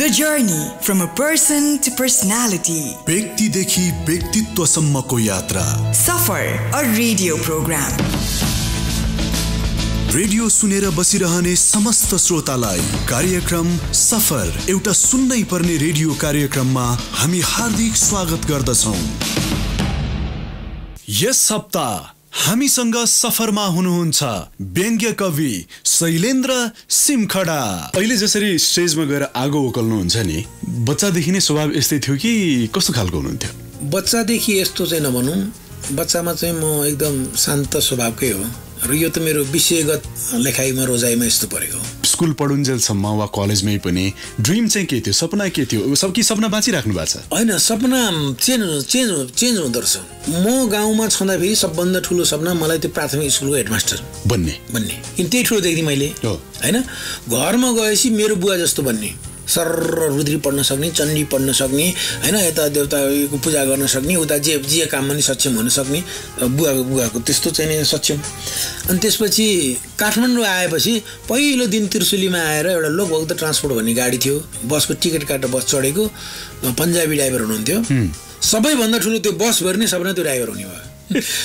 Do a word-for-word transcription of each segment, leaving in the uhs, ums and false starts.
The journey from a person to personality. व्यक्तिदेखि व्यक्तित्वसम्मको यात्रा. सफर, a radio program. रेडियो सुनेर बसिरहने समस्त श्रोतालाई कार्यक्रम सफर एउटा सुन्नै पर्ने रेडियो कार्यक्रममा हामी हार्दिक स्वागत गर्दछौं. यस सप्ताह हामीसँग सफरमा हुनुहुन्छ व्यङ्ग्य कवि शैलेन्द्र सिमखडा. अहिले जसरी स्टेजमा गएर आगो उकल्नुहुन्छ नि, बच्चादेखि नै स्वभाव यस्तै थियो कि कस्तो खालको हुनुहुन्थ्यो? बच्चादेखि यस्तो चाहिँ नभनौँ. बच्चामा चाहिँ म एकदम शान्त स्वभावकै हो र यो त मेरो विषयगत लेखाइमा रोजाइमा यस्तो परेको. स्कुल पढुन्जेलसम्म वा कलेजमै पनि ड्रिम चाहिँ के थियो, सपना के थियो? सब कि सपना बाँचिराख्नु भएको छ? होइन, सपना चेन्ज चेन्ज चेन्ज हुँदो रहेछ. म गाउँमा छँदाखेरि सबभन्दा ठुलो सपना मलाई त्यो प्राथमिक स्कुलको हेडमास्टर बन्ने बन्ने किन त्यही ठुलो देख्थेँ मैले. होइन, घरमा गएपछि मेरो बुवा जस्तो बन्ने, सर रुद्री पढ्न सक्ने, चण्डी पढ्न सक्ने, होइन, यता देवताको पूजा गर्न सक्ने, उता जे जे काममा नि सक्षम हुन सक्ने बुवाको बुवाको त्यस्तो चाहिँ नि सक्षम. अनि त्यसपछि काठमाडौँ आएपछि पहिलो दिन त्रिशुलीमा आएर एउटा लोकभक्त ट्रान्सपोर्ट भन्ने गाडी थियो. बसको टिकट काटेर बस चढेको. पन्जाबी ड्राइभर हुनुहुन्थ्यो. सबैभन्दा ठुलो त्यो बस भर्ने सपना त्यो ड्राइभर हुने भयो.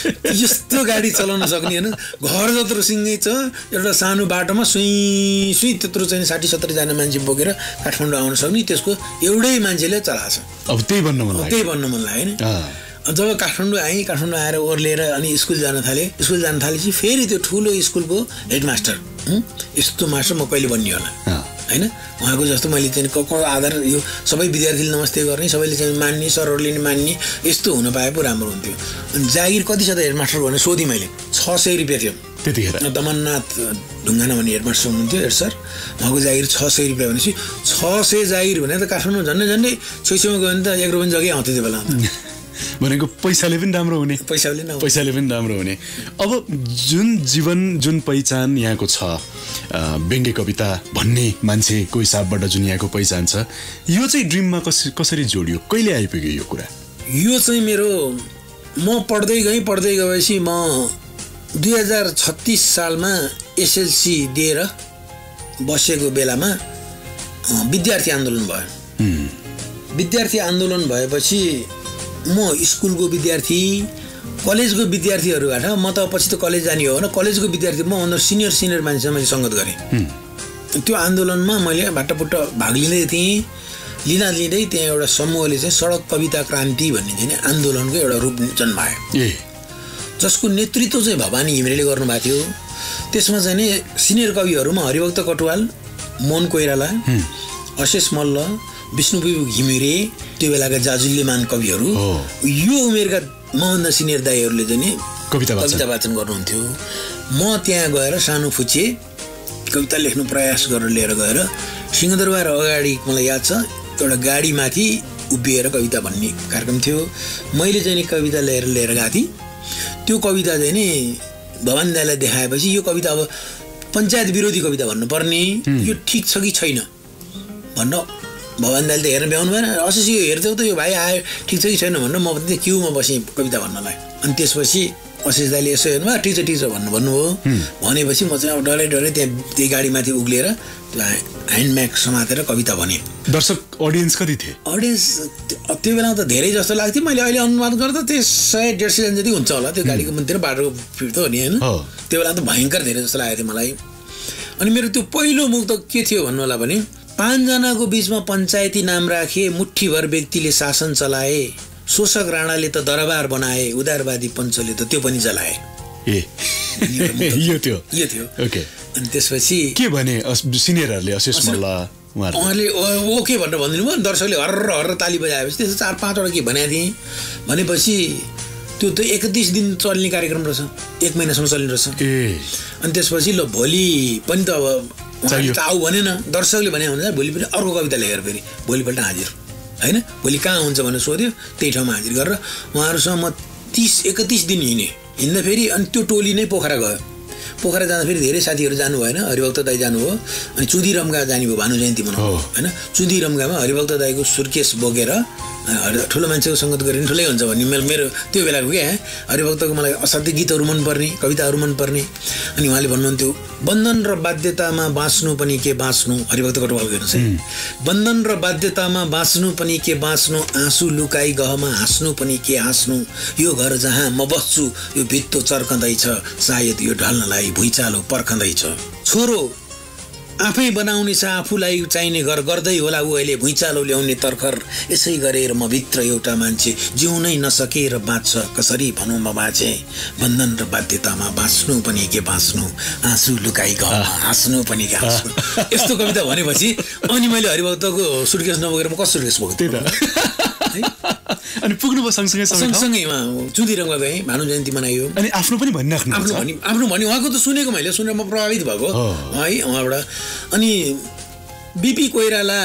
यस्तो गाडी चलाउन सक्ने, होइन, घर जत्रो सिँगै छ, एउटा सानो बाटोमा सुई सुई त्यत्रो चाहिँ साठी सत्तरीजना मान्छे बोकेर काठमाडौँ आउन सक्ने, त्यसको एउटै मान्छेले चलाएको छ. अब त्यही बन्न मन लाग्यो त्यही बन्न मन लाग्यो होइन. जब काठमाडौँ आएँ, काठमाडौँ आएर ओर्लिएर अनि स्कुल जान थालेँ. स्कुल जान थालेपछि फेरि त्यो ठुलो स्कुलको हेडमास्टर, यस्तो मास्टर म कहिले बन्ने होला, होइन. उहाँको जस्तो मैले चाहिँ क आधार यो सबै विद्यार्थीले नमस्ते गर्ने, सबैले चाहिँ मान्ने, सरहरूले नि मान्ने, यस्तो हुन पाए पो राम्रो हुन्थ्यो. अनि जागिर कति छ त हेडमास्टर भनेर सोधेँ मैले. छ सय रुपियाँ थियो त्यतिखेर. दमननाथ ढुङ्गाना भन्ने हेडमास्टर हुनुहुन्थ्यो, हेड सर. उहाँको जागिर छ सय रुपियाँ भनेपछि छ सय जागिर भने त काठमाडौँ झन्डै झन्डै छेउछेउमा गयो भने त एक रुपियाँ जग्गै आउँथ्यो त्यो बेला. भनेको पैसाले पनि राम्रो हुने, पैसाले न पैसाले पनि राम्रो हुने. अब जुन जीवन, जुन पहिचान यहाँको छ, व्यङ्ग्य कविता भन्ने मान्छेको हिसाबबाट जुन यहाँको पहिचान छ, यो चाहिँ ड्रिममा कस कसरी जोडियो, कहिले आइपुग्यो यो कुरा? यो चाहिँ मेरो म पढ्दै गएँ पढ्दै गएपछि म दुई हजार छत्तिस सालमा एसएलसी दिएर बसेको बेलामा विद्यार्थी आन्दोलन भयो. विद्यार्थी आन्दोलन भएपछि म स्कुलको विद्यार्थी, कलेजको विद्यार्थीहरूबाट म त पछि त कलेज जाने हो होइन, कलेजको विद्यार्थी म अन्त सिनियर सिनियर मान्छेसँग मैले सङ्गत गरेँ. त्यो आन्दोलनमा मैले भाटापुट्ट भाग लिँदै थिएँ. लिँदा लिँदै त्यहाँ एउटा समूहले चाहिँ सडक कविता क्रान्ति भन्ने चाहिँ आन्दोलनको एउटा रूप जन्मायो, जसको नेतृत्व चाहिँ भवानी घिमिरेले गर्नुभएको थियो. त्यसमा चाहिँ नि सिनियर कविहरूमा हरिभक्त कटुवाल, मोहन कोइराला, अशेष मल्ल, विष्णुप्रभु घिमिरे, त्यो बेलाका जाजुल्यमान कविहरू, यो उमेरका मभन्दा सिनियर दाईहरूले चाहिँ नि कविता कविता वाचन गर्नुहुन्थ्यो. म त्यहाँ गएर सानो फुचे कविता लेख्नु प्रयास गरेर लिएर गएर सिंहदरबार अगाडि मलाई याद छ एउटा गाडीमाथि उभिएर कविता भन्ने कार्यक्रम थियो. मैले चाहिँ नि कविता लिएर लिएर गएको थिएँ. त्यो कविता चाहिँ नि भवानी दाईलाई देखाएपछि यो कविता अब पञ्चायत विरोधी कविता भन्नुपर्ने, यो ठिक छ कि छैन भन्न भवानी दाइले त हेर्न भ्याउनु भएन. अशेष यो हेर्थ्यौ त यो भाइ आयो ठिक छ कि छैन भनेर म पनि क्युमा बसेँ कविता भन्नलाई. अनि त्यसपछि अशेष दाइले यसो हेर्नुभयो, ठिक छ ठिक छ भन्नु भन्नुभयो. भनेपछि म चाहिँ अब डरै डरै त्यहाँ त्यही गाडीमाथि उक्लिएर त्यो ह्यान्डम्याग समातेर कविता भनेँ. दर्शक अडियन्स कति थिए? अडियन्स त्यो बेलामा त धेरै जस्तो लाग्थ्यो. मैले अहिले अनुमान गर्दा त्यो सय डेढ सयजना जति हुन्छ होला. त्यो गाडीको मन्दिर बाटोको भिड त हो नि, होइन. त्यो बेला त भयङ्कर धेरै जस्तो लागेको थियो मलाई. अनि मेरो त्यो पहिलो मुख त के थियो भन्नु होला भने, पाँचजनाको बीचमा पञ्चायती नाम राखे, मुठ्ठीभर व्यक्तिले शासन चलाए, शोषक राणाले त दरबार बनाए, उदारवादी पञ्चले त त्यो पनि जलाए. ए यो थियो यो थियो ओके. अनि त्यसपछि के भने सिनियरहरूले? अशेष मल्ल उहाँले ओके भनेर भनिदिनु भयो. दर्शकले हर्र हर्र ताली बजाएपछि त्यसो चार पाँचवटा के भनेको थिएँ. भनेपछि त्यो त एकतिस दिन चल्ने कार्यक्रम रहेछ, एक महिनासम्म चल्ने रहेछ. ए अनि त्यसपछि ल भोलि पनि त अब आऊ भनेन, दर्शकले भने हुन्छ भोलि पनि अर्को कविता लेखेर फेरि भोलिपल्ट हाजिर, होइन. भोलि कहाँ हुन्छ भनेर सोध्यो, त्यही ठाउँमा हाजिर गरेर उहाँहरूसँग म तिस एकतिस दिन हिँडेँ. हिँड्दा फेरि अनि त्यो टोली नै पोखरा गयो. पोखरा जाँदा फेरि धेरै साथीहरू जानु भएन. हरिभक्त दाई जानुभयो. अनि चुदी रम्गा जाने भयो, भानु जयन्ती मनाउनु, होइन. चुदी रम्गामा हरिभक्त दाईको सुर्केस बोकेर ठुलो मान्छेको सङ्गत गऱ्यो भने ठुलै हुन्छ भन्ने मेरो मेरो त्यो बेलाको क्या हरिभक्तको मलाई असाध्यै गीतहरू मनपर्ने कविताहरू मनपर्ने अनि उहाँले भन्नुहुन्थ्यो बन्धन र बाध्यतामा बाँच्नु पनि के बाँच्नु हरिभक्त कटुवाल हेर्नुहोस् है बन्धन र बाध्यतामा बाँच्नु पनि के बाँच्नु आँसु लुकाई गहमा हाँस्नु पनि के हाँस्नु यो घर जहाँ म बस्छु यो भित्तो चर्कँदैछ सायद यो ढल्नलाई भुइँचालो पर्खँदैछ छोरो आफै बनाउने छ आफूलाई चाहिने घर गर्दै होला ऊ अहिले भुइँचालो ल्याउने तर्खर यसै गरेर म भित्र एउटा मान्छे जिउनै नसकेर बाँच्छ कसरी भनौँ म बाँचे बन्धन र बाध्यतामा बाँच्नु पनि के बाँच्नु आँसु लुकाई गहमा हाँस्नु पनि के हाँस्नु यस्तो कविता भनेपछि अनि मैले हरिभक्तको सुटकेस नबोकेर म कसो सुटकेस बोक्छु अनि पुग्नु भयो सँगसँगै सँगसँगै चुदिरङमा गएँ भानु जयन्ती मनाइयो अनि आफ्नो पनि भनिराख्नु आफ्नो भनि आफ्नो भनि उहाँको त सुनेको मैले सुनेर म प्रभावित भएको है उहाँबाट अनि बिपी कोइराला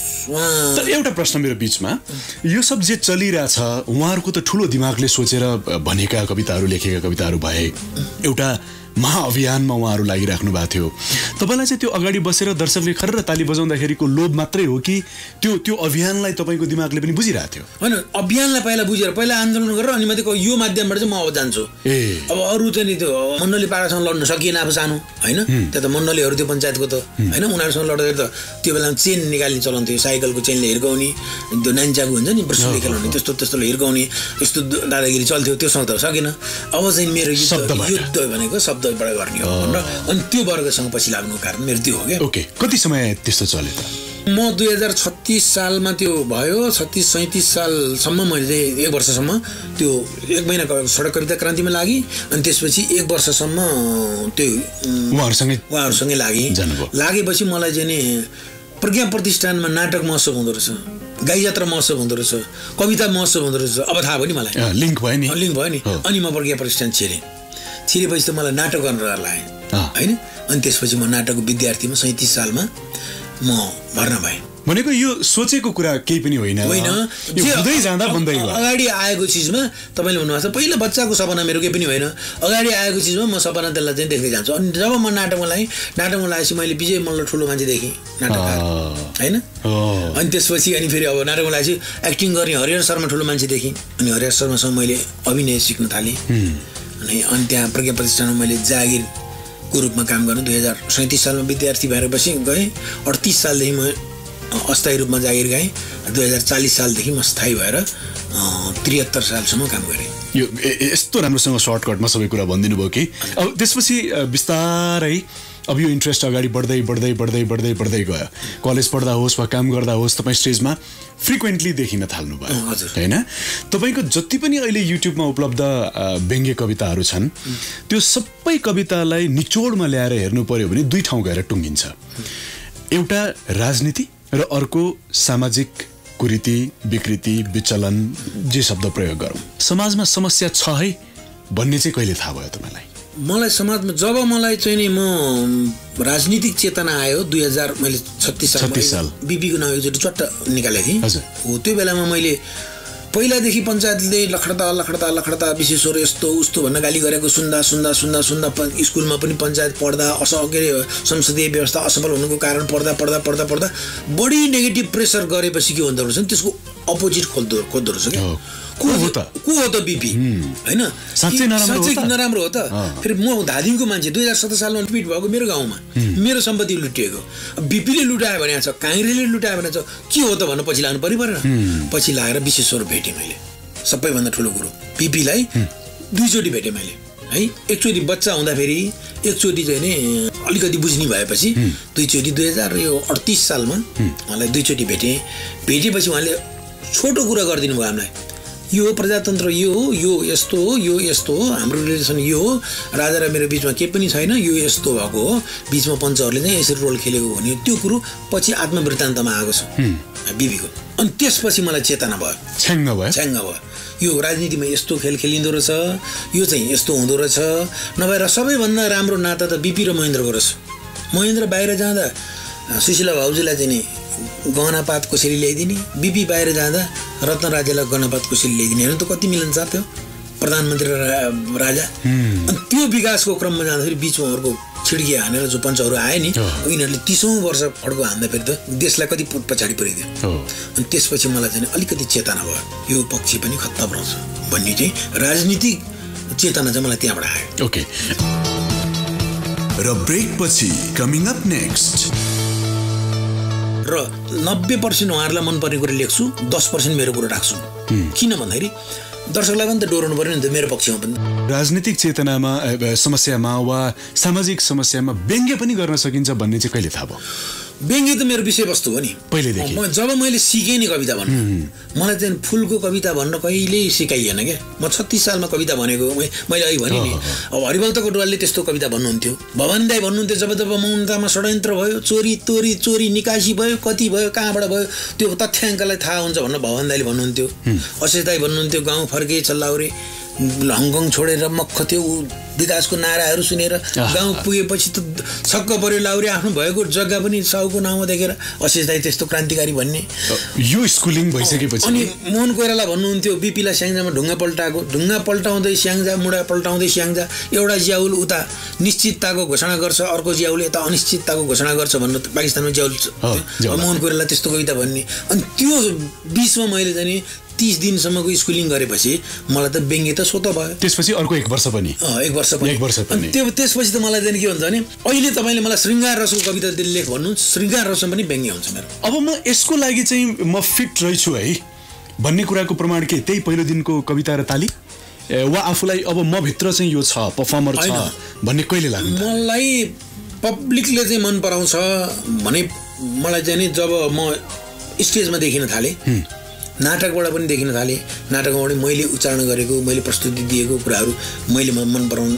तर एउटा प्रश्न मेरो बिचमा यो सब जे चलिरहेछ उहाँहरूको त ठुलो दिमागले सोचेर भनेका कविताहरू लेखेका कविताहरू भए एउटा महाअभियानमा उहाँहरू लागिराख्नु भएको थियो तपाईँलाई चाहिँ त्यो अगाडि बसेर दर्शकले खर्र ताली बजाउँदाखेरिको लोभ मात्रै हो कि त्यो त्यो अभियानलाई तपाईँको दिमागले पनि बुझिरहेको थियो होइन अभियानलाई पहिला बुझेर पहिला आन्दोलन गरेर अनि मात्रै यो माध्यमबाट चाहिँ म अब जान्छु ए अब अरू चाहिँ नि त्यो मण्डली पारासँग लड्न सकिएन अब सानो होइन त्यो त मण्डलीहरू त्यो पञ्चायतको त होइन उनीहरूसँग लड्दाखेरि त त्यो बेलामा चेन निकाल्ने चलन थियो साइकलको चेनले हिर्काउने त्यो नान्चाको हुन्छ नि ब्रसले खेलाउने त्यस्तो त्यस्तोले हिर्काउने यस्तो दादागिरी चल्थ्यो त्योसँग त सकेन अब चाहिँ मेरो युद्ध भनेको शब्द गर्ने हो अनि त्यो वर्गसँग पछि लाग्नुको कारण मेरो त्यो हो क्या ओके कति समय त्यस्तो चल्यो त म दुई हजार छत्तिस सालमा त्यो भयो छत्तिस सैँतिस सालसम्म मैले चाहिँ एक वर्षसम्म त्यो एक महिना सडक कविता क्रान्तिमा लागेँ अनि त्यसपछि एक वर्षसम्म त्यो उहाँहरूसँगै उहाँहरूसँगै लागेँ लागेपछि मलाई चाहिँ नि प्रज्ञा प्रतिष्ठानमा नाटक महोत्सव हुँदो रहेछ गाई जात्रा महोत्सव हुँदो रहेछ कविता महोत्सव हुँदो रहेछ अब थाहा भयो नि मलाई लिङ्क भयो नि लिङ्क भयो नि अनि म प्रज्ञा प्रतिष्ठान छिरेँ छिरेपछि त मलाई नाटक गर्न लाग्यो होइन अनि त्यसपछि म नाटकको विद्यार्थीमा सैँतिस सालमा म भर्ना भएँ भनेको यो सोचेको कुरा केही पनि होइन होइन हुँदै जाँदा बन्दै गयो अगाडि आएको चिजमा तपाईँले भन्नुभएको छ पहिला बच्चाको सपना मेरो केही पनि होइन अगाडि आएको चिजमा म सपना त्यसलाई चाहिँ देख्दै जान्छु अनि जब म नाटकमा लागेँ नाटकमा लागेपछि मैले विजय मल्ल ठुलो मान्छे देखेँ नाटककार होइन अनि त्यसपछि अनि फेरि अब नाटकमा लागेपछि एक्टिङ गर्ने हरिहर शर्मा ठुलो मान्छे देखेँ अनि हरिहर शर्मासँग मैले अभिनय सिक्न थालेँ अनि अनि त्यहाँ प्रज्ञा प्रतिष्ठानमा मैले जागिरको रूपमा काम गर्नु दुई हजार सैँतिस सालमा विद्यार्थी भएर पछि गएँ अडतिस सालदेखि म अस्थायी रूपमा जागिर गएँ दुई हजार चालिस सालदेखि म स्थायी भएर त्रिहत्तर सालसम्म काम गरेँ यो यस्तो राम्रोसँग सर्टकटमा सबै कुरा भनिदिनु भयो कि अब त्यसपछि बिस्तारै अब यो इन्ट्रेस्ट अगाडि बढ्दै बढ्दै बढ्दै बढ्दै बढ्दै गयो कलेज पढ्दा होस् वा काम गर्दा होस् तपाईँ स्टेजमा फ्रिक्वेन्टली देखिन थाल्नुभयो होइन तपाईँको जति पनि अहिले युट्युबमा उपलब्ध व्यङ्ग्य कविताहरू छन् त्यो सबै कवितालाई निचोडमा ल्याएर हेर्नु पर्यो भने दुई ठाउँ गएर टुङ्गिन्छ एउटा राजनीति र अर्को सामाजिक कुरीति विकृति विचलन जे शब्द प्रयोग गरौँ समाजमा समस्या छ है भन्ने चाहिँ कहिले थाहा भयो तपाईँलाई मलाई समाजमा जब मलाई चाहिँ नि म राजनीतिक चेतना आयो दुई हजार मैले छत्तिस साल छत्तिस साल बिपीको नाम एकचोटि चट्ट निकालेको थिएँ हजुर हो त्यो बेलामा मैले पहिलादेखि पञ्चायतले लखडता लखडता लखडता विशेषहरू यस्तो उस्तो भन्न गाली गरेको सुन्दा सुन्दा सुन्दा सुन्दा स्कुलमा पनि पञ्चायत पढ्दा अस के अरे संसदीय व्यवस्था असफल हुनुको कारण पढ्दा पढ्दा पढ्दा पढ्दा बढी नेगेटिभ प्रेसर गरेपछि के हुँदो रहेछ त्यसको अपोजिट खोज्दो खोज्दो रहेछ क्या को हो त को हो त बिपी होइन साँच्चै नराम्रो हो त फेरि म धादिङको मान्छे दुई हजार सत्र सालमा लुट भएको मेरो गाउँमा मेरो सम्पत्ति लुटिएको बिपीले लुटायो भने छ काङ्ग्रेसले लुटायो भने छ के हो त भन्न पछि लाग्नु परि परेन पछि लागेर विशेषहरू भेटेँ मैले सबैभन्दा ठुलो कुरो बिपीलाई दुईचोटि भेटेँ मैले है एकचोटि बच्चा हुँदाखेरि एकचोटि चाहिँ नि अलिकति बुझ्ने भएपछि दुईचोटि दुई हजार यो अडतिस सालमा उहाँलाई दुईचोटि भेटेँ भेटेपछि उहाँले छोटो कुरा गरिदिनु भयो हामीलाई यो प्रजातन्त्र यो हो यो यस्तो हो यो यस्तो हो हाम्रो रिलेसन यो हो राजा र मेरो बिचमा केही पनि छैन यो यस्तो भएको हो बिचमा पञ्चहरूले चाहिँ यसरी रोल खेलेको हो भने त्यो कुरो पछि आत्मवृत्तान्तमा आएको छ बिबीको अनि त्यसपछि मलाई चेतना भयो छ्याङ्ग भयो छ्याङ्ग भयो यो राजनीतिमा यस्तो खेल खेलिँदो रहेछ यो चाहिँ यस्तो हुँदो रहेछ नभएर सबैभन्दा राम्रो नाता त बिपी र महेन्द्रको रहेछ महेन्द्र बाहिर जाँदा सुशीला भाउजूलाई चाहिँ नि गहनापात कसरी ल्याइदिने बिपी बाहिर जाँदा रत्न राजालाई गहनापात कसरी ल्याइदिने हेर्नु त कति मिलन छ त्यो प्रधानमन्त्री र राजा अनि त्यो विकासको क्रममा जाँदाखेरि बिचमा उहाँहरूको छिड्की हानेर जो पञ्चहरू आए नि यिनीहरूले तीसौँ वर्ष फड्को हान्दा फेरि त देशलाई कति पछाडि पुर्याइदियो अनि त्यसपछि मलाई चाहिँ अलिकति चेतना भयो यो पक्ष पनि खत्तम रहेछ भन्ने चाहिँ राजनीतिक चेतना चाहिँ मलाई त्यहाँबाट आयो। ओके र ब्रेक पछि कमिङ अप नेक्स्ट र नब्बे पर्सेन्ट उहाँहरूलाई मनपर्ने कुरा लेख्छु दस पर्सेन्ट मेरो कुरा राख्छु किन भन्दाखेरि दर्शकलाई पनि त डोराउनु पर्यो नि त मेरो पक्षमा पनि। राजनीतिक चेतनामा समस्यामा वा सामाजिक समस्यामा व्यङ्ग्य पनि गर्न सकिन्छ भन्ने चाहिँ कहिले थाहा भयो? व्यङ्ग्य त मेरो विषयवस्तु हो नि पहिलेदेखि। म जब मैले सिकेँ नि कविता भन्नु मलाई चाहिँ फुलको कविता भन्न कहिल्यै सिकाइएन क्या। म छत्तिस सालमा कविता भनेको मैले अहिले भने नि अब हरिभक्त कोटवालले त्यस्तो कविता भन्नुहुन्थ्यो भवानी दाई भन्नुहुन्थ्यो जब जब मौनतामा षड्यन्त्र भयो चोरी तोरी चोरी निकासी भयो कति भयो कहाँबाट भयो त्यो तथ्याङ्कलाई थाहा हुन्छ भनेर भवानी दाईले भन्नुहुन्थ्यो। अशेष दाई भन्नुहुन्थ्यो गाउँ फर्के चल्लाउरे हङकङ छोडेर मक्ख त्यो विकासको नाराहरू सुनेर गाउँ पुगेपछि त छक्क पर्यो लाउरे आफ्नो भएको जग्गा पनि साउको नाउँमा देखेर अशेष दाई त्यस्तो क्रान्तिकारी भन्ने यो स्कुलिङ भइसकेपछि। अनि मोहन कोइराला भन्नुहुन्थ्यो बिपीलाई स्याङ्जामा ढुङ्गा पल्टाएको ढुङ्गा पल्टाउँदै स्याङ्जा मुढा पल्टाउँदै स्याङ्जा एउटा ज्याउल उता निश्चितताको घोषणा गर्छ अर्को ज्याउल यता अनिश्चितताको घोषणा गर्छ भन्नु पाकिस्तानमा ज्याउल मोहन कोइराला त्यस्तो कविता भन्ने। अनि त्यो बिचमा मैले चाहिँ तीस दिनसम्मको स्कुलिङ गरेपछि मलाई त व्यङ्ग्य त स्वतः भयो। त्यसपछि अर्को एक वर्ष पनि एक वर्ष पनि एक वर्ष पनि त्यो त्यसपछि त मलाई चाहिँ के हुन्छ भने अहिले तपाईँले मलाई श्रृङ्गार रसको कविता लेख भन्नु श्रृङ्गार रसमा पनि व्यङ्ग्य हुन्छ मेरो। अब म यसको लागि चाहिँ म फिट रहेछु है भन्ने कुराको प्रमाण के त्यही पहिलो दिनको कविता र ताली वा आफूलाई अब म भित्र चाहिँ यो छ पर्फर्मर छ भन्ने कहिले लाग्यो? मलाई पब्लिकले चाहिँ मन पराउँछ भने मलाई चाहिँ नि जब म स्टेजमा देखिन थालेँ नाटकबाट पनि देखिन थालेँ नाटकबाट मैले उच्चारण गरेको मैले प्रस्तुति दिएको कुराहरू मैले मन पराउनु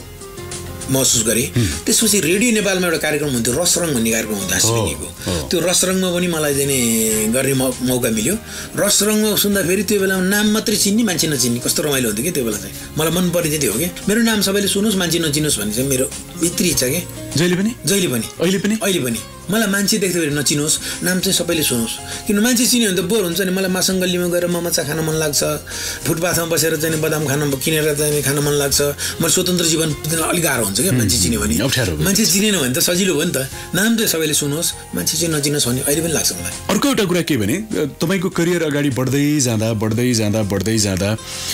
महसुस गरेँ। त्यसपछि रेडियो नेपालमा एउटा कार्यक्रम हुन्थ्यो रसरङ भन्ने कार्यक्रम हुन्थ्यो हाँसिएको त्यो रसरङमा पनि मलाई चाहिँ गर्ने मौका मिल्यो। रसरङमा सुन्दाखेरि त्यो बेलामा नाम मात्रै चिन्ने मान्छे नचिन्ने कस्तो रमाइलो हुन्थ्यो कि त्यो बेला चाहिँ मलाई मन पर्ने चाहिँ त्यो हो कि मेरो नाम सबैले सुनोस् मान्छे नचिनोस् भन्ने चाहिँ मेरो भित्री इच्छा के जहिले पनि जहिले पनि अहिले पनि अहिले पनि मलाई मान्छे देख्दाखेरि नचिनोस् नाम चाहिँ सबैले सुनोस् किन मान्छे चिन्यो भने त बोर हुन्छ नि। मलाई मासङ्गल्लीमा गएर ममचा खान मन लाग्छ फुटपाथमा बसेर चाहिँ बदाम खान किनेर चाहिँ खान मन लाग्छ। मैले स्वतन्त्र जीवन अलिक गाह्रो हुन्छ क्या मान्छे चिन्यो भने मान्छे चिनेन भने त सजिलो भयो नि त नाम चाहिँ सबैले सुनोस् मान्छे चाहिँ नचिनोस् भन्ने अहिले पनि लाग्छ मलाई। अर्को एउटा कुरा के भने तपाईँको करियर अगाडि बढ्दै जाँदा बढ्दै जाँदा बढ्दै जाँदा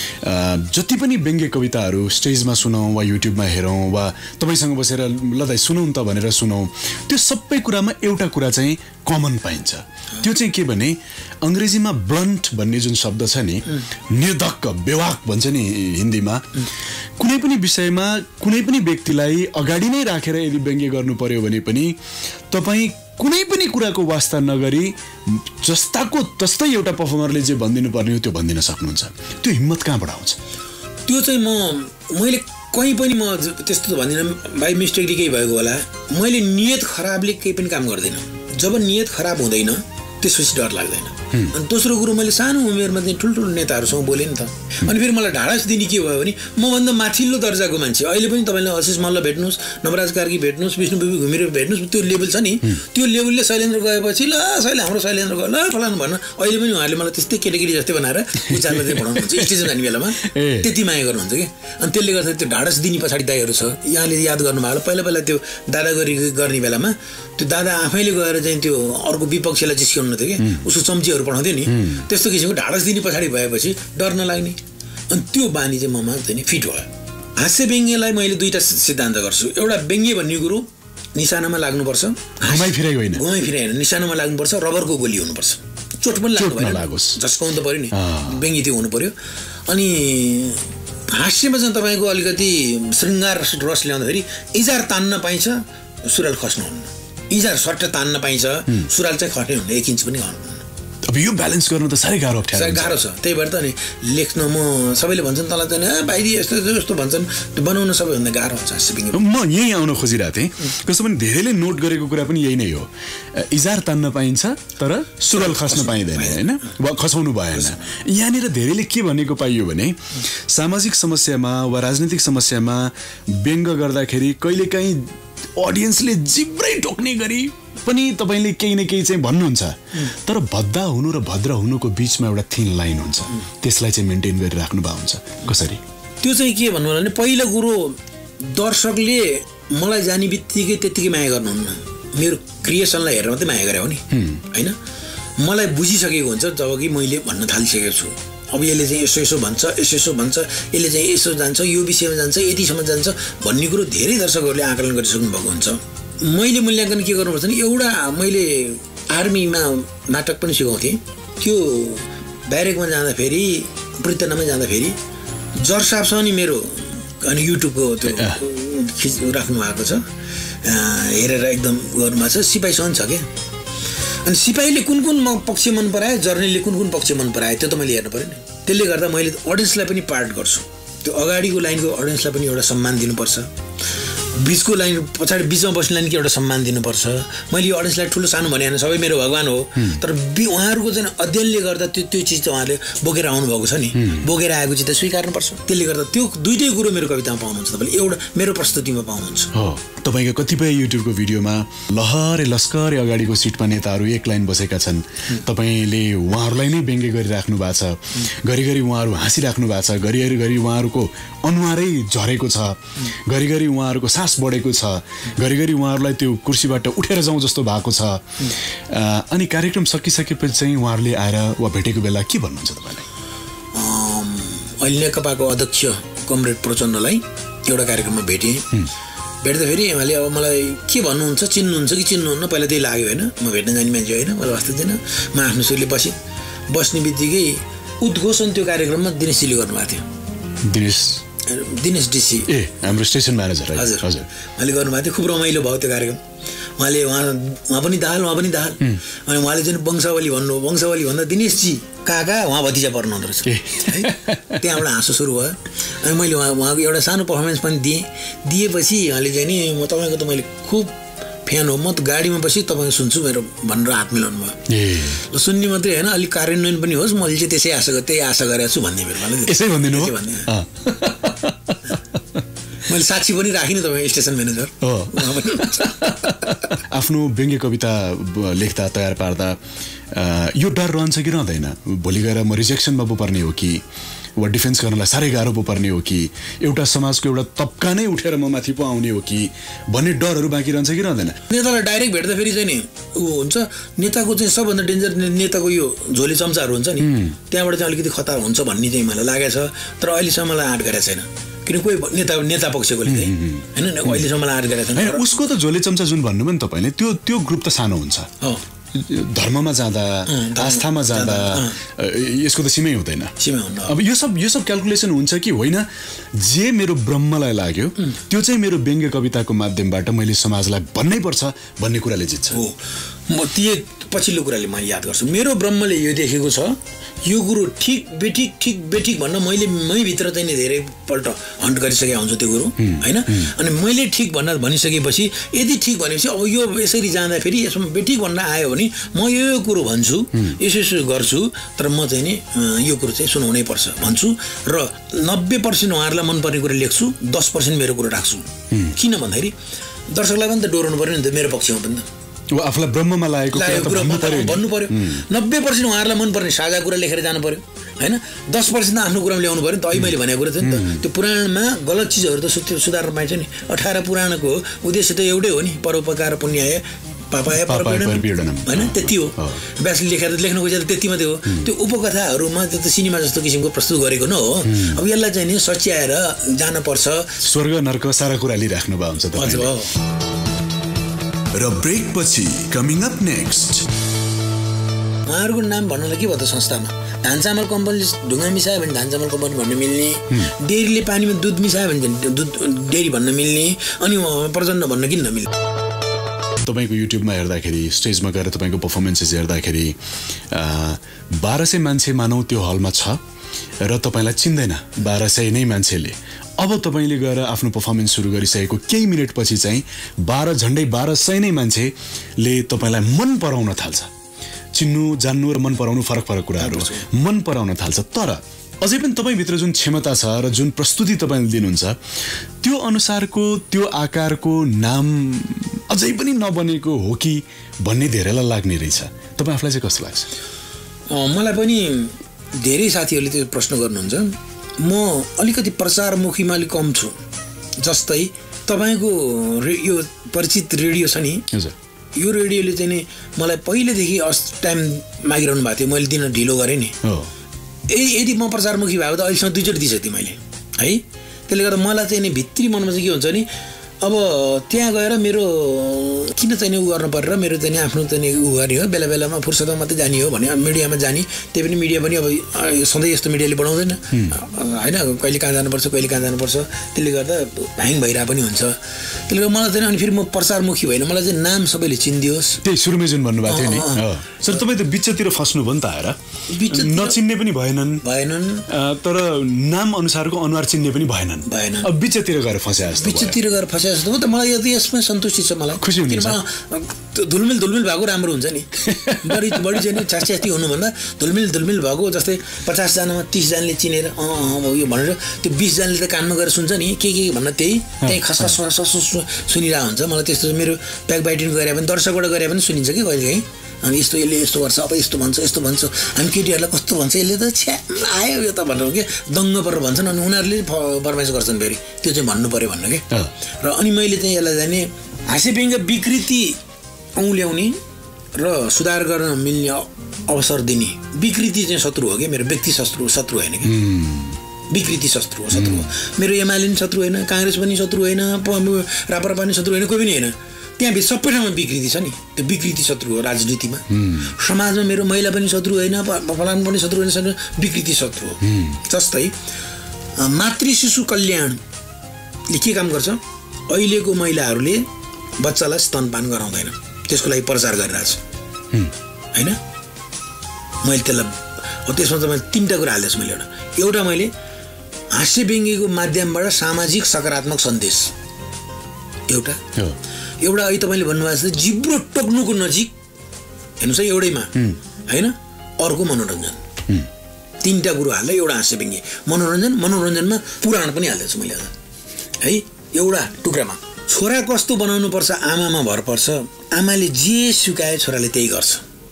जति पनि व्यङ्ग्य कविताहरू स्टेजमा सुनौँ वा युट्युबमा हेरौँ वा तपाईँसँग बसेर ल दाइ सुनौँ त भनेर सुनौँ त्यो सबै कुरा एउटा कुरा चाहिँ कमन पाइन्छ त्यो चाहिँ के भने अङ्ग्रेजीमा ब्लन्ट भन्ने जुन शब्द छ नि निर्धक्क बेवाक भन्छ नि हिन्दीमा कुनै पनि विषयमा कुनै पनि व्यक्तिलाई अगाडि नै राखेर यदि व्यङ्ग्य गर्नु पर्यो भने पनि तपाईँ कुनै पनि कुराको वास्ता नगरी जस्ताको तस्तै एउटा पर्फर्मरले जे भनिदिनु पर्ने हो त्यो भनिदिन सक्नुहुन्छ। त्यो हिम्मत कहाँबाट आउँछ? त्यो चाहिँ म मैले कहीँ पनि म त्यस्तो त भन्दिनँ बाई मिस्टेकले केही भएको होला। मैले नियत खराबले केही पनि काम गर्दिनँ। जब नियत खराब हुँदैन त्यसपछि डर लाग्दैन। अनि दोस्रो कुरो मैले सानो उमेरमा चाहिँ ठुल्ठुलो नेताहरूसँग बोलेँ नि त अनि फेरि मलाई ढाडस दिने के भयो भने मभन्दा माथिल्लो दर्जाको मान्छे अहिले पनि तपाईँले आशिष मल्ल भेट्नुहोस् नवराज कार्की भेट्नुहोस् विष्णु बिबी घुमेर भेट्नुहोस् त्यो लेभल छ नि त्यो लेभलले शैलेन्द्र गएपछि ल शैले हाम्रो शैलेन्द्र गयो ल फलानु भन्न अहिले पनि उहाँहरूले मलाई त्यस्तै केटाकेटी जस्तै बनाएर उचाल्न चाहिँ पढाउनुहुन्छ स्टेजमा जाने बेलामा त्यति माया गर्नुहुन्छ कि अनि त्यसले गर्दा त्यो ढाडस दिने पछाडि दाइहरू छ यहाँले याद गर्नुभयो पहिला पहिला त्यो दादागिरी गर्ने बेलामा त्यो दादा आफैले गएर चाहिँ त्यो अर्को विपक्षीलाई जिस्काउनु थियो कि उसको चम्चीहरू पढाउँथ्यो नि त्यस्तो किसिमको ढाडस दिने पछाडि भएपछि डर नलाग्ने अनि त्यो बानी चाहिँ ममा चाहिँ फिट भयो। हास्य व्यङ्ग्यलाई मैले दुईवटा सिद्धान्त गर्छु। एउटा व्यङ्ग्य भन्ने कुरो निशानामा लाग्नुपर्छ घुमाइ फिराइ होइन घुमाइ फिराइ होइन निशानामा लाग्नुपर्छ रबरको गोली हुनुपर्छ चोट पनि लाग्नु भएन झस्काउनु त पऱ्यो नि व्यङ्ग्य त्यो हुनु पऱ्यो। अनि हास्यमा चाहिँ तपाईँको अलिकति श्रृङ्गार रस ल्याउँदाखेरि इजार तान्न पाइन्छ सुरुवाल खस्नुहुन्न इजार सट्ट तान्न पाइन्छ सुरुवाल चाहिँ खट्नै हुन्न एक इन्च पनि गर्नु। अब यो ब्यालेन्स गर्नु त साह्रै गाह्रो अप्ठ्यारो गाह्रो छ त्यही भएर त नि लेख्न म सबैले भन्छन् तँलाई चाहिँ भाइदी यस्तो यस्तो भन्छन् त्यो बनाउन सबैभन्दा गाह्रो हुन्छ। म यहीँ आउन खोजिरहेको थिएँ कसो पनि धेरैले नोट गरेको कुरा पनि यही नै हो इजार तान्न पाइन्छ तर सुरुवाल खस्न पाइँदैन होइन वा खसाउनु भएन। यहाँनिर धेरैले के भनेको पाइयो भने सामाजिक समस्यामा वा राजनीतिक समस्यामा व्यङ्ग्य गर्दाखेरि कहिलेकाहीँ अडियन्सले जिब्रै टोक्ने गरी पनि तपाईँले केही न केही चाहिँ भन्नुहुन्छ तर भद्दा हुनु र भद्र हुनुको बिचमा एउटा थिन लाइन हुन्छ त्यसलाई चाहिँ मेन्टेन गरेर राख्नु भएको हुन्छ। कसरी? त्यो चाहिँ के भन्नु भने पहिलो कुरो दर्शकले मलाई जाने बित्तिकै त्यतिकै माया गर्नुहुन्न, मेरो क्रिएसनलाई हेरेर मात्रै माया गरे हो नि होइन। मलाई बुझिसकेको हुन्छ जब कि मैले भन्न थालिसकेको छु, अब यसले चाहिँ यसो यसो भन्छ, यसो यसो भन्छ, यसले चाहिँ यसो जान्छ, यो विषयमा जान्छ, यतिसम्म जान्छ भन्ने कुरो धेरै दर्शकहरूले आकलन गरिसक्नु भएको हुन्छ। मैले मूल्याङ्कन के गर्नुपर्छ नि, एउटा मैले आर्मीमा नाटक पनि सिकाउँथेँ, त्यो ब्यारेकमा जाँदाखेरि प्रितनामा जाँदाखेरि जज साहबसँग नि मेरो अनि युट्युबको त्यो खिच राख्नु भएको छ, हेरेर एकदम गर्नुभएको छ। सिपाहीसँग छ क्या, अनि सिपाहीले कुन कुन पक्ष मन परायो, जर्नलीले कुन कुन पक्ष मन परायो त्यो त मैले हेर्नु पऱ्यो नि। त्यसले गर्दा मैले अडियन्सलाई पनि पार्ट गर्छु, त्यो अगाडिको लाइनको अडियन्सलाई पनि एउटा सम्मान दिनुपर्छ, बिचको लाइन पछाडि बिचमा बस्ने लाइनको एउटा सम्मान दिनुपर्छ। मैले यो अडियन्सलाई ठुलो सानो भने होइन, सबै मेरो भगवान् हो, तर उहाँहरूको चाहिँ अध्ययनले गर्दा त्यो त्यो चिज चाहिँ उहाँले बोकेर आउनुभएको छ नि, बोकेर आएको चिज त स्वीकार्नुपर्छ। त्यसले गर्दा त्यो दुइटै कुरो मेरो कवितामा पाउनुहुन्छ तपाईँले, एउटा मेरो प्रस्तुतिमा पाउनुहुन्छ। हो, तपाईँको कतिपय युट्युबको भिडियोमा लहरे लस्करे अगाडिको सिटमा नेताहरू एक लाइन बसेका छन्, तपाईँले उहाँहरूलाई नै व्यङ्ग्य गरिराख्नु भएको छ, घरिघरि उहाँहरू हाँसिराख्नु भएको छ, घरिघरि घरि उहाँहरूको अनुहारै झरेको छ, घरिघरि उहाँहरूको सास बढेको छ, घरिघरि उहाँहरूलाई त्यो कुर्सीबाट उठेर जाउँ जस्तो भएको छ। अनि कार्यक्रम सकिसकेपछि चाहिँ उहाँहरूले आएर वा भेटेको बेला के भन्नुहुन्छ तपाईँलाई? अहिले नेकपाको अध्यक्ष कमरेड प्रचण्डलाई एउटा कार्यक्रममा भेटेँ, भेट्दाखेरि उहाँले अब मलाई के भन्नुहुन्छ, चिन्नुहुन्छ कि चिन्नुहुन्न, पहिला त्यही लाग्यो होइन, म भेट्न जाने मान्छे होइन, मलाई वास्तव थिएन। म आफ्नो सुरले बसेँ, बस्ने बित्तिकै उद्घोषण त्यो कार्यक्रममा दिनेशजीले गर्नुभएको थियो। दिनेश दिनेश डिसी ए हाम्रो स्टेसन म्यानेजर हजुर हजुर उहाँले गर्नुभएको थियो। खुब रमाइलो भयो त्यो कार्यक्रम। उहाँले उहाँ उहाँ पनि दाहाल उहाँ पनि दाहाल अनि उहाँले जुन वंशावली भन्नु, वंशावली भन्दा दिनेशजी कहाँ कहाँ उहाँ भतिजा पर्नु हुँदो रहेछ है। त्यहाँबाट हाँसो सुरु भयो। अनि मैले उहाँ उहाँको एउटा सानो पर्फर्मेन्स पनि दिएँ। दिएपछि उहाँले चाहिँ नि म तपाईँको त मैले खुब फ्यान हो, म त गाडीमा बसी तपाईँको सुन्छु मेरो भनेर हात मिलाउनु भयो। सुन्ने मात्रै होइन, अलिक कार्यान्वयन पनि होस्, मैले चाहिँ त्यसै आशा त्यही आशा गरेको छु भन्ने मेरो यसै भनिदिनु मैले साक्षी पनि राखिनँ तपाईँ स्टेसन म्यानेजर। आफ्नो व्यङ्ग्य कविता लेख्दा तयार पार्दा यो डर रहन्छ कि रहँदैन, भोलि गएर म रिजेक्सनमा पो पर्ने हो कि वा डिफेन्स गर्नलाई साह्रै गाह्रो पो पर्ने हो कि एउटा समाजको एउटा तब्का नै उठेर म माथि पो आउने हो कि भन्ने डरहरू बाँकी रहन्छ कि रहँदैन? नेतालाई डाइरेक्ट भेट्दाखेरि चाहिँ नि ऊ हुन्छ, नेताको चाहिँ सबभन्दा डेन्जर नेताको यो झोले चम्चाहरू हुन्छ नि, त्यहाँबाट चाहिँ अलिकति खतरा हुन्छ भन्ने चाहिँ मलाई लागेको छ। तर अहिलेसम्म मलाई आँट गरेको छैन, किन कोही नेता नेता पक्षकोले चाहिँ होइन, अहिलेसम्म मलाई आँट गरेको छैन। उसको त झोले चम्चा जुन भन्नुभयो नि तपाईँले, त्यो त्यो ग्रुप त सानो हुन्छ। धर्ममा जाँदा, आस्थामा जाँदा यसको त सीमै हुँदैन। अब यो सब यो सब क्यालकुलेसन हुन्छ कि होइन, जे मेरो ब्रह्मलाई लाग्यो त्यो चाहिँ मेरो व्यङ्ग्य कविताको माध्यमबाट मैले समाजलाई भन्नै पर्छ भन्ने कुराले जित्छ। हो, म त्यो पछिल्लो कुराले म याद गर्छु, मेरो ब्रह्मले यो देखेको छ, यो कुरो ठिक बेठिक ठिक बेठिक भन्न मैले मैभित्र चाहिँ नि धेरैपल्ट हन्ट गरिसकेको हुन्छु त्यो कुरो होइन। अनि मैले ठिक भन्न भनिसकेपछि यदि ठिक भनेपछि अब यो यसरी जाँदाखेरि यसमा बेठिक भन्न आयो भने म यो यो कुरो भन्छु, यसो यसो गर्छु, तर म चाहिँ नि यो कुरो चाहिँ सुनाउनै पर्छ भन्छु र नब्बे पर्सेन्ट उहाँहरूलाई मनपर्ने कुरो लेख्छु, दस पर्सेन्ट मेरो कुरो राख्छु। किन भन्दाखेरि दर्शकलाई पनि त डोराउनु पऱ्यो नि त, मेरो पक्षमा पनि त आफूलाई ब्रह्ममा लागेको भन्नु पर्यो। नब्बे पर्सेन्ट उहाँहरूलाई मनपर्ने साझा कुरा लेखेर जानु पर्यो होइन, दस पर्सेन्ट आफ्नो कुरामा ल्याउनु पर्यो नि त। अहिले मैले भनेको कुरा थियो नि त, त्यो पुराणमा गलत चिजहरू त सुधार्न पाइन्छ नि। अठार पुराणको उद्देश्य त एउटै हो नि, परोपकार पुण्याय पापाय परपीडनम होइन, त्यति हो। व्यासले लेखेर लेख्नु खोजेर त्यति मात्रै हो। त्यो उपकथाहरूमा त्यो सिनेमा जस्तो किसिमको प्रस्तुत गरेको न हो। अब यसलाई चाहिँ नि सच्याएर जानुपर्छ, स्वर्ग नर्क सारा कुरा लिइराख्नु भएको हुन्छ हजुर। र ब्रेक पछि कमिङ अप नेक्स्ट, उहाँहरूको नाम भन्नलाई के भयो त संस्थामा? धान चामल कम्पनीले ढुङ्गा मिसायो भने धान चामल कम्पनी भन्न मिल्ने, डेरीले पानीमा दुध मिसायो भने दुध डेरी भन्न मिल्ने, अनि प्रचण्ड भन्न किन नमिल्ने? तपाईँको युट्युबमा हेर्दाखेरि, स्टेजमा गएर तपाईँको पर्फर्मेन्सेस हेर्दाखेरि बाह्र सय मान्छे मानौ त्यो हलमा छ र तपाईँलाई चिन्दैन बाह्र सय नै मान्छेले। अब तपाईँले गएर आफ्नो पर्फर्मेन्स सुरु गरिसकेको केही मिनटपछि चाहिँ बाह्र झन्डै बाह्र सय नै मान्छेले तपाईँलाई मन पराउन थाल्छ। चिन्नु जान्नु र मन पराउनु फरक फरक कुराहरू, मन पराउन थाल्छ। तर अझै पनि तपाईँभित्र जुन क्षमता छ र जुन प्रस्तुति तपाईँले दिनुहुन्छ त्यो अनुसारको त्यो आकारको नाम अझै पनि नबनेको हो कि भन्ने धेरैलाई लाग्ने रहेछ। तपाईँ आफूलाई चाहिँ कस्तो लाग्छ? मलाई पनि धेरै साथीहरूले त्यो प्रश्न गर्नुहुन्छ। म अलिकति प्रचारमुखीमा अलिक कम छु, जस्तै तपाईँको यो परिचित रेडियो छ नि, यो रेडियोले चाहिँ नि मलाई पहिलेदेखि अस टाइम मागिरहनु भएको थियो, मैले दिन ढिलो गरेँ नि। ए यदि म प्रचारमुखी भएको त अहिलेसम्म दुईचोटि दिइसकेँ मैले है। त्यसले गर्दा मलाई चाहिँ नि भित्री मनमा चाहिँ के हुन्छ नि, अब त्यहाँ गएर मेरो किन चाहिँ उ गर्नु परेर मेरो चाहिँ आफ्नो चाहिँ उ गर्ने हो, बेला बेलामा फुर्सदमा मात्रै जाने हो भने मिडियामा जाने। त्यही पनि मिडिया पनि अब सधैँ यस्तो मिडियाले बनाउँदैन होइन, कहिले कहाँ जानुपर्छ कहिले कहाँ जानुपर्छ, त्यसले गर्दा ह्याङ भइरहेको पनि हुन्छ। त्यसले गर्दा मलाई चाहिँ अनि फेरि म प्रचारमुखी भएन, मलाई चाहिँ नाम सबैले चिनिदियोस्। त्यही सुरुमै जुन भन्नुभएको थियो नि सर, तपाईँ त बिचतिर फस्नु भयो नि त आएर, नचिन्ने पनि भएनन् भएनन् तर नाम अनुसारको अनुहार चिन्ने पनि भएनन् भएन अब बिचतिर गएर फस्या जस्तो बिचतिर गएर फस्या जस्तो हो त। मलाई यदि यसमा सन्तुष्टि छ, मलाई खुसी हुन्छ। धुलमिल धुलमिल भएको राम्रो हुन्छ नि, बढी बढी चाहिँ नि छास्यास्ती हुनुभन्दा धुलमिल धुलमिल भएको, जस्तै पचासजनामा तिसजनाले चिनेर अँ अँ यो भनेर त्यो बिसजनाले त कानमा गएर सुन्छ नि के के भन्न, त्यही त्यही खसखस सुनिरहेको हुन्छ। मलाई त्यस्तो मेरो ब्याक बाइटिङ गरे पनि दर्शकबाट गरे पनि सुनिन्छ कि कहिलेकाहीँ, अनि यस्तो यसले यस्तो गर्छ अब यस्तो भन्छ यस्तो भन्छ, हामी केटीहरूलाई कस्तो भन्छ यसले त छ्या आयो यो त भनेर के दङ्ग परेर भन्छन्, अनि उनीहरूले फरमाइस गर्छन् फेरि त्यो चाहिँ भन्नु पऱ्यो भन्नु के। र अनि मैले चाहिँ यसलाई जाने हाँस्यव्यङ्ग्य विकृति औँल्याउने र सुधार गर्न मिल्ने अवसर दिने। विकृति चाहिँ शत्रु हो कि मेरो, व्यक्ति शत्रु शत्रु होइन कि, विकृति शत्रु हो शत्रु हो मेरो। एमाले पनि शत्रु होइन, काङ्ग्रेस पनि शत्रु होइन, राप्रपा पनि शत्रु होइन, कोही पनि होइन। त्यहाँ सबै ठाउँमा विकृति छ नि, त्यो विकृति शत्रु हो राजनीतिमा। समाजमा मेरो महिला पनि शत्रु होइन, फलानु पनि शत्रु होइन, विकृति शत्रु हो। जस्तै मातृ शिशु कल्याणले के काम गर्छ, अहिलेको महिलाहरूले बच्चालाई स्तनपान गराउँदैन, त्यसको लागि प्रचार गरिरहेछ होइन। मैले त्यसलाई अब त्यसमा त मैले तिनवटा कुरा हाल्दैछु मैले। एउटा एउटा मैले हाँस्यव्यङ्ग्यको माध्यमबाट सामाजिक सकारात्मक सन्देश, एउटा एउटा अहिले तपाईँले भन्नुभएको छ जिब्रो टोक्नुको नजिक हेर्नुहोस् है एउटैमा होइन, अर्को मनोरञ्जन, तिनवटा कुरो हाल्दा एउटा हाँस्यव्यङ्ग्य मनोरञ्जन। मनोरञ्जनमा पुराण पनि हाल्दैछु मैले है। एउटा टुक्रामा छोरा कस्तो बनाउनु पर्छ आमामा भर पर्छ, आमाले जे सिकाए छोराले त्यही गर्छ।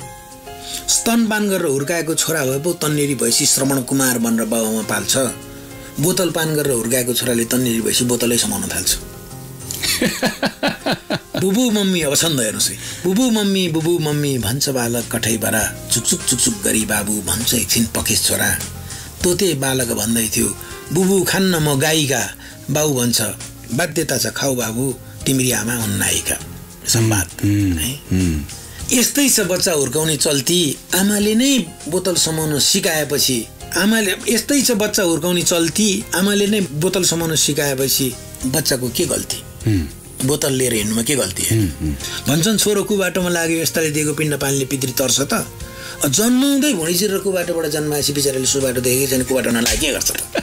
स्तनपान गरेर हुर्काएको छोरा भए पो तन्नेरी भएपछि श्रवण कुमार भनेर बाबामा पाल्छ, बोतल पान गरेर हुर्काएको छोराले तन्नेरी भएपछि बोतलै समाउन थाल्छ। बुबु मम्मी अब छन्द हेर्नुहोस् है, बुबु मम्मी बुबु मम्मी भन्छ बालक कठैबरा, चुकचुक चुकचुक गरी बाबु भन्छ एकछिन पकेश छोरा, तोते बालक भन्दै थियो बुबु खान्न म गाईका, बाउ भन्छ बाध्यता छ खाऊ बाबु तिम्री आमा हुन् नायिका। संवाद है यस्तै छ बच्चा हुर्काउने चल्ती, आमाले नै बोतल समाउन सिकाएपछि आमाले यस्तै छ बच्चा हुर्काउने चल्ती, आमाले नै बोतल समाउन सिकाएपछि बच्चाको के गल्ती, बोतल लिएर हिँड्नुमा के गल्ती है। भन्छन् छोरो कुबाटोमा लाग्यो यस्ताले दिएको पिण्ड पानीले पितृ तर्छ त, जन्माउँदै भुँडीचिरेर कुबाटोबाट जन्माएपछि बिचाराले सुबाटो देखेको छैन, कुबाटो नलागे के गर्छ त।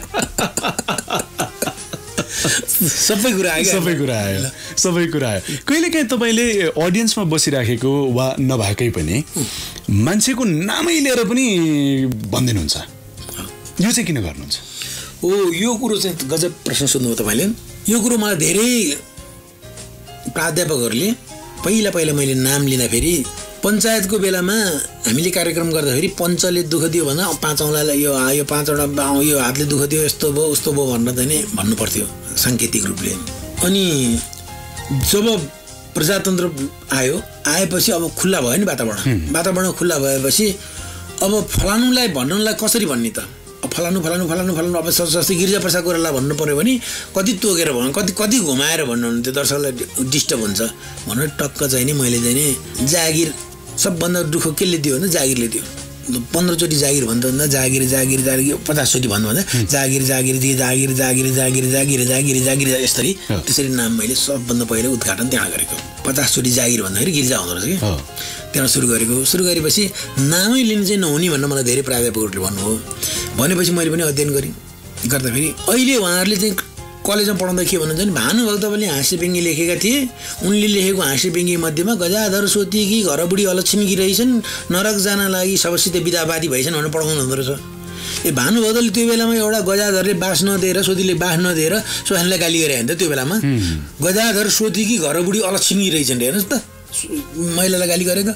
सबै कुरा आयो सबै कुरा आयो सबै कुरा आयो। कहिलेकाहीँ तपाईँले अडियन्समा बसिराखेको वा नभएकै पनि मान्छेको नामै लिएर पनि भनिदिनुहुन्छ, यो चाहिँ किन गर्नुहुन्छ? ओ यो कुरो चाहिँ गजब प्रश्न सोध्नुभयो तपाईँले। यो कुरो मलाई धेरै प्राध्यापकहरूले पहिला पहिला मैले नाम लिँदाखेरि पञ्चायतको बेलामा हामीले कार्यक्रम गर्दाखेरि पञ्चले दुःख दियो भन्दा पाँच औँलालाई यो यो पाँचवटा यो हातले दुःख दियो यस्तो भयो उस्तो भयो भनेर चाहिँ नि भन्नुपर्थ्यो साङ्केतिक रूपले। अनि जब प्रजातन्त्र आयो आएपछि अब खुल्ला भयो नि वातावरण, वातावरण खुल्ला भएपछि अब फलानुलाई भन्नलाई कसरी भन्ने त, फलानु फलानु फलानु फलानु अब जस्तै गिरिजा प्रसाद कोइराला भन्नु पऱ्यो भने कति तोकेर भन्नु, कति कति घुमाएर भन्नु, त्यो दर्शकलाई डिस्टर्ब हुन्छ भनेर टक्क चाहिँ नि मैले चाहिँ नि जागिर सबभन्दा दुःख केले दियो भने जागिरले दियो। पन्ध्रचोटि जागिर भन्दा जागिर जागिर जागिर पचासचोटि भन्नु भन्दा जागिर जागिर दिए जागिर जागिर जागिर जागिर जागिर जागिर यसरी त्यसरी नाम मैले सबभन्दा पहिला उद्घाटन त्यहाँ गरेको। पचासचोटि जागिर भन्दाखेरि गिरिजा हुँदो रहेछ कि त्यहाँ सुरु गरेको। सुरु गरेपछि नामै लिनु चाहिँ नहुने भनेर मलाई धेरै प्राध्यापकहरूले भन्नुभयो। भनेपछि मैले पनि अध्ययन गरेँ। गर्दाखेरि अहिले उहाँहरूले चाहिँ कलेजमा पढाउँदा के भन्नुहुन्छ भने भानुभक्तले हाँस्यव्यङ्ग्य लेखेका थिए, उनले लेखेको हाँस्यव्यङ्ग्य मध्येमा गजाधर सोतिकी घर बुढी अलक्ष्मीकी रहेछन्, नरक जान लागि सबसित विधावादी भएछन् भनेर पढाउनु हुँदो रहेछ। ए भानुभक्तले त्यो बेलामा एउटा गजाधरले बास नदिएर सोतीले बास नदिएर सोहानलाई गाली गरे भने त त्यो बेलामा गजाधर सोतिकी घर बुढी अलक्ष्मी रहेछन् हेर्नुहोस् त, महिलालाई गाली गरेको।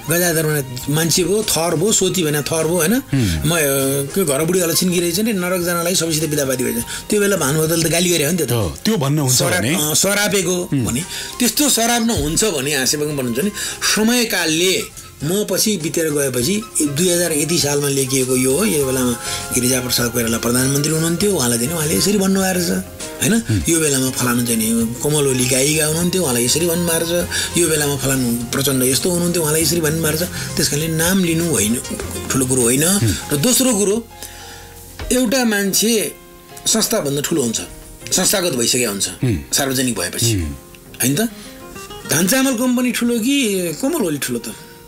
गजाधर भने मान्छे भयो, थर भयो, सोती भने थर भयो होइन। म के घर बुढी अलक्षण गिरेछ नि नरक जानलाई सबैसित बिदाबादी भएछ। त्यो बेला भानुभक्तले त गाली गरे हो नि त। त्यो भन्न हुन्छ भने सरापेको भने त्यस्तो सराप नहुन्छ भने हाँसेको भन्नुहुन्छ नि समयकालले म पछि बितेर गएपछि दुई हजार यति सालमा लेखिएको यो हो। यो बेलामा गिरिजाप्रसाद कोइराला प्रधानमन्त्री हुनुहुन्थ्यो, उहाँलाई चाहिँ उहाँले यसरी भन्नुभएको रहेछ होइन। यो बेलामा फलानु चाहिँ नि कोमल ओली गायिका हुनुहुन्थ्यो, उहाँलाई यसरी भन्नुभएको रहेछ। यो बेलामा फलानु प्रचण्ड यस्तो हुनुहुन्थ्यो, उहाँलाई यसरी भन्नुभएको रहेछ। त्यस कारणले नाम लिनु होइन ठुलो कुरो होइन। र दोस्रो कुरो एउटा मान्छे संस्थाभन्दा ठुलो हुन्छ, संस्थागत भइसकेको हुन्छ सार्वजनिक भएपछि होइन त। धान चामल कम्पनी ठुलो कि कोमल ओली ठुलो त?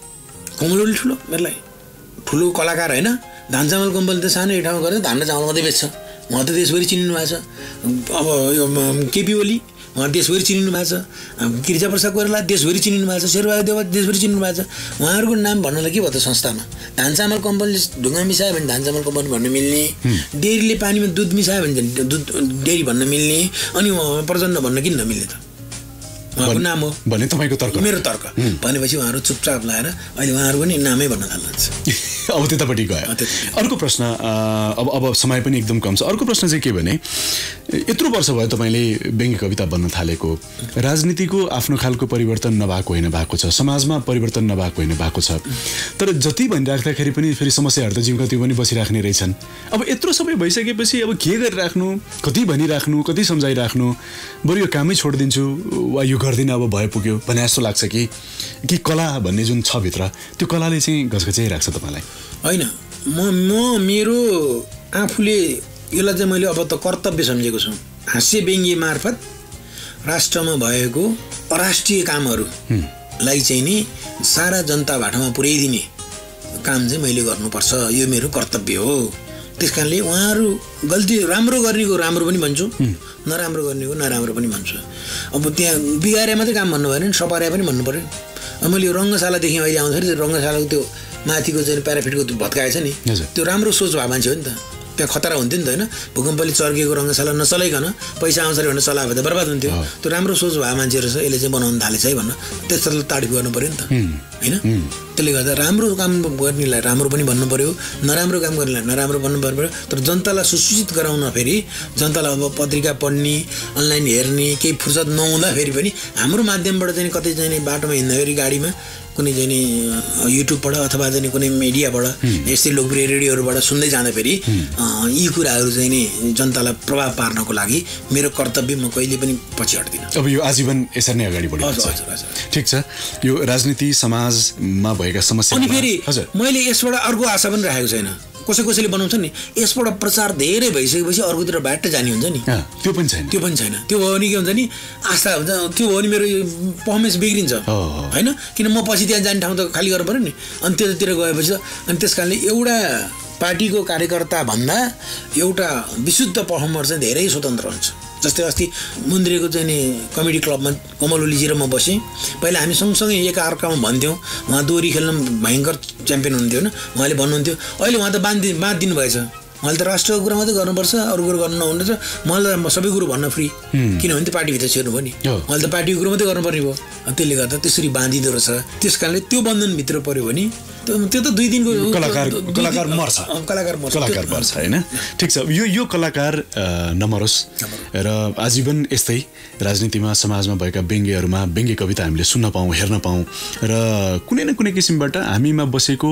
कोमल ओली ठुलो मेरो लागि ठुलो कलाकार होइन। धान चामल कम्पनी त सानो ठाउँमा गरेर धान र चामल मात्रै बेच्छ, उहाँ त देशभरि चिनिनु भएको छ। अब यो केपी ओली उहाँ देशभरि चिनिनु भएको छ, गिरिजाप्रसाद कोइराला देशभरि चिनिनु भएको छ, शेरबहादुर देउवा देशभरि चिनिनु भएको छ। उहाँहरूको नाम भन्नलाई के भयो त संस्थामा? धान चामल कम्पनीले ढुङ्गा मिसायो भने धान चामल कम्पनी भन्न मिल्ने, डेरीले पानीमा दुध मिसायो भने दुध डेरी भन्न मिल्ने, अनि प्रचण्ड भन्न किन नमिल्ने त? उहाँको नाम हो भने तपाईँको तर्क, मेरो तर्क भनेपछि उहाँहरू चुपचाप लाएर अहिले उहाँहरू पनि नामै भन्न थाल्नुहुन्छ। अब त्यतापट्टि गयो। अर्को प्रश्न, अब अब समय पनि एकदम कम छ। अर्को प्रश्न चाहिँ के भने यत्रो वर्ष भयो तपाईँले व्यङ्ग्य कविता बन्न थालेको, राजनीतिको आफ्नो खालको परिवर्तन नभएको होइन भएको छ, समाजमा परिवर्तन नभएको होइन भएको छ, तर जति भनिराख्दाखेरि पनि फेरि समस्याहरू त जिउका त्यो पनि बसिराख्ने रहेछन्। अब यत्रो सबै भइसकेपछि अब के गरिराख्नु, कति भनिराख्नु, कति सम्झाइराख्नु, बरु यो कामै छोडिदिन्छु वा यो गर्दिनँ अब भए पुग्यो भने जस्तो लाग्छ कि कि कला भन्ने जुन छ भित्र त्यो कलाले चाहिँ घचघचाइराख्छ तपाईँलाई? होइन, म म मेरो आफूले यसलाई चाहिँ मैले अब त कर्तव्य सम्झेको छु। हास्य व्यङ्ग्य मार्फत राष्ट्रमा भएको अराष्ट्रिय कामहरूलाई चाहिँ नि सारा जनता भाटामा पुर्याइदिने काम चाहिँ मैले गर्नुपर्छ, यो मेरो कर्तव्य हो। त्यस कारणले उहाँहरू गल्ती राम्रो गर्नेको राम्रो पनि भन्छु, नराम्रो गर्नेको नराम्रो पनि भन्छु। अब त्यहाँ बिगारे मात्रै काम भन्नु भएन नि, सपारे पनि भन्नु पऱ्यो। अब मैले यो रङ्गशालादेखि अहिले आउँदाखेरि त्यो रङ्गशालाको त्यो माथिको चाहिँ प्याराफिटको त्यो भत्काएछ नि, त्यो राम्रो सोच भएको मान्छे हो नि त। त्यहाँ खतरा हुन्थ्यो नि त होइन, भूकम्पले चर्किएको रङ्गशाला नचलाइकन पैसा आउँछ भने चलायो भने त बर्बाद हुन्थ्यो। त्यो राम्रो सोच भएको मान्छे रहेछ, यसले चाहिँ बनाउनु थालेछ है भन्न त्यस्तोलाई तारिफ गर्नु पऱ्यो नि त होइन। त्यसले गर्दा राम्रो काम गर्नेलाई राम्रो पनि भन्नु पऱ्यो, नराम्रो काम गर्नेलाई नराम्रो भन्नु पऱ्यो। तर जनतालाई सुसूचित गराउन फेरि जनतालाई अब पत्रिका पढ्ने, अनलाइन हेर्ने केही फुर्सद नहुँदाखेरि पनि हाम्रो माध्यमबाट चाहिँ कतै चाहिँ बाटोमा हिँड्दाखेरि गाडीमा कुनै चाहिँ नि युट्युबबाट अथवा चाहिँ कुनै मिडियाबाट यस्तै लोकप्रिय रेडियोहरूबाट सुन्दै जाँदाखेरि यी कुराहरू चाहिँ नि जनतालाई प्रभाव पार्नको लागि मेरो कर्तव्य म कहिले पनि पछि हट्दिनँ। अब यो आजीवन यसरी नै अगाडि बढ्छ। ठिक छ, यो राजनीति समाजमा भएका समस्या अनि फेरि मैले यसबाट अर्को आशा पनि राखेको छैन। कसै कसैले बनाउँछ नि यसबाट प्रचार धेरै भइसकेपछि अर्कोतिर बाटो जाने हुन्छ नि, त्यो पनि छैन। त्यो पनि छैन। त्यो भयो भने के हुन्छ नि आस्था हुन्छ, त्यो भयो भने मेरो पर्फर्मेन्स बिग्रिन्छ होइन। किन म पछि त्यहाँ जाने ठाउँ त खाली गर्नु पऱ्यो नि, अनि त्यतातिर गएपछि त अनि त्यस कारणले एउटा पार्टीको कार्यकर्ता भन्दा एउटा विशुद्ध पर्फर्मर चाहिँ धेरै स्वतन्त्र हुन्छ। जस्तै अस्ति मुन्द्रेको चाहिँ नि कमेडी क्लबमा कमल ओलीजी र म बसेँ। पहिला हामी सँगसँगै एक अर्कामा भन्थ्यौँ, उहाँ दोहोरी खेल्न भयङ्कर च्याम्पियन हुन्थ्यो होइन, उहाँले भन्नुहुन्थ्यो। अहिले उहाँ त बाँधि बाँधिदिनु भएछ, उहाँले त राष्ट्रको कुरा मात्रै गर्नुपर्छ, अरू कुरो गर्नु नहुने रहेछ। मलाई त सबै कुरो भन्न फ्री, किनभने त्यो पार्टीभित्र छिर्नु भयो नि, उहाँले त पार्टीको कुरो मात्रै गर्नुपर्ने भयो। त्यसले गर्दा त्यसरी बाँधिँदो रहेछ। त्यस कारणले त्यो बन्धनभित्र पऱ्यो भने त्यो त दुई दिनको कलाकार कलाकार मर्छ, कलाकार मर्छ कलाकार मर्छ होइन। ठिक छ, यो यो कलाकार नमरोस् र आजीवन यस्तै राजनीतिमा समाजमा भएका व्यङ्ग्यहरूमा व्यङ्ग्य कविता हामीले सुन्न पाऊँ, हेर्न पाऊँ र कुनै न कुनै किसिमबाट हामीमा बसेको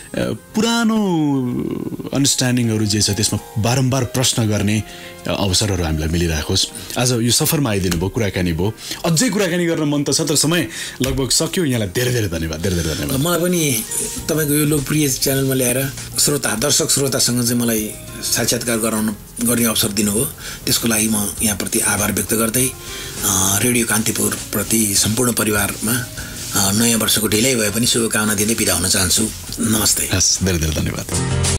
पुरानो अन्डरस्ट्यान्डिङहरू जे छ त्यसमा बारम्बार प्रश्न गर्ने अवसरहरू हामीलाई मिलिराखोस्। आज यो सफरमा आइदिनु भयो, कुराकानी भयो, अझै कुराकानी गर्न मन त छ तर समय लगभग सक्यो। यहाँलाई धेरै धेरै धन्यवाद, धेरै धेरै धन्यवाद। मलाई पनि तपाईँको यो लोकप्रिय च्यानलमा ल्याएर श्रोता दर्शक श्रोतासँग चाहिँ मलाई साक्षात्कार गराउन गर्ने अवसर दिनुभयो, त्यसको लागि म यहाँप्रति आभार व्यक्त गर्दै रेडियो कान्तिपुरप्रति सम्पूर्ण परिवारमा नयाँ वर्षको ढिलै भए पनि शुभकामना दिँदै बिदा हुन चाहन्छु। नमस्ते। हस्, धेरै धेरै धन्यवाद।